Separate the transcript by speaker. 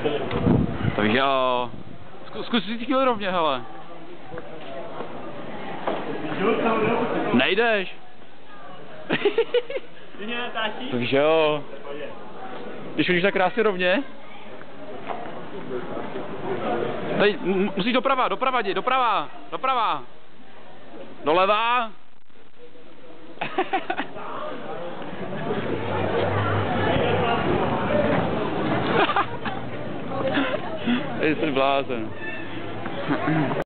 Speaker 1: Takže jo. Zkus si chvíli rovně, hele. Nejdeš. Takže jo. Když chodíš tak krásně rovně. Tady musíš doprava, doprava. Doleva. Jsi blázen.